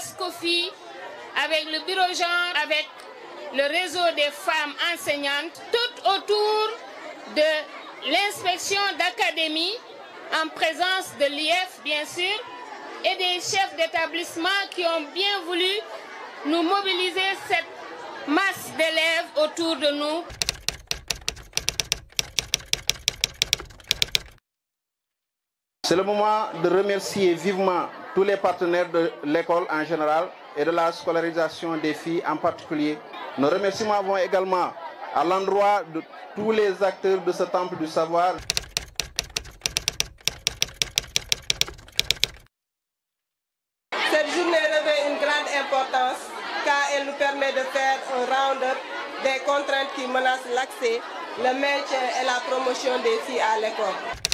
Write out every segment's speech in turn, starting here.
l'ESCOFI, avec le bureau genre, avec le réseau des femmes enseignantes, tout autour de l'inspection d'académie, en présence de l'IF bien sûr, et des chefs d'établissement qui ont bien voulu nous mobiliser cette masse d'élèves autour de nous. C'est le moment de remercier vivement tous les partenaires de l'école en général et de la scolarisation des filles en particulier. Nos remerciements vont également à l'endroit de tous les acteurs de ce temple du savoir. Cette journée revêt une grande importance car elle nous permet de faire un round-up des contraintes qui menacent l'accès, le maintien et la promotion des filles à l'école.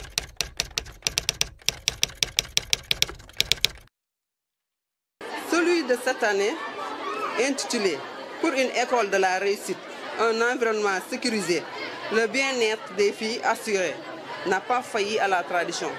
Celui de cette année, intitulé « Pour une école de la réussite, un environnement sécurisé, le bien-être des filles assuré » n'a pas failli à la tradition.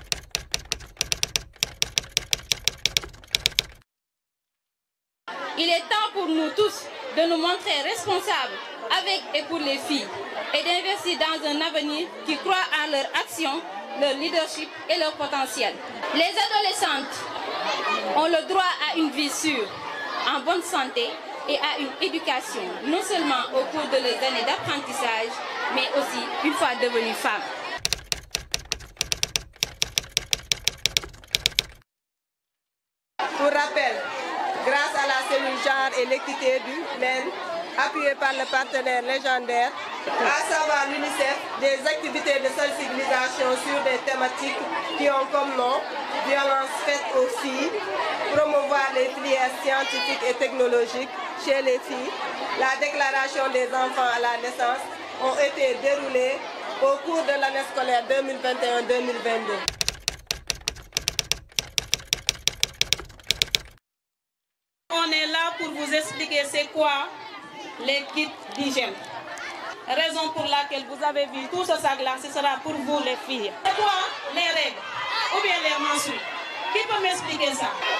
Il est temps pour nous tous de nous montrer responsables avec et pour les filles et d'investir dans un avenir qui croit en leur action, leur leadership et leur potentiel. Les adolescentes ont le droit à une vie sûre, en bonne santé et à une éducation, non seulement au cours de leurs années d'apprentissage, mais aussi une fois devenues femmes. Pour rappel, grâce à la cellule genre et l'équité du MEN, appuyée par le partenaire légendaire, à savoir l'UNICEF, des activités de sensibilisation sur des thématiques qui ont comme nom violence faite aux filles, promouvoir les filières scientifiques et technologiques chez les filles, la déclaration des enfants à la naissance ont été déroulées au cours de l'année scolaire 2021-2022. On est là pour vous expliquer c'est quoi les kits d'hygiène. Raison pour laquelle vous avez vu tout ce sac-là, ce sera pour vous les filles. C'est quoi les règles ou bien les menstrues? Qui peut m'expliquer ça?